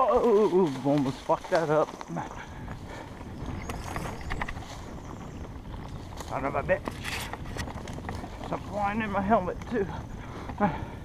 Oh, almost fucked that up. Son of a bitch. Some flying in my helmet too.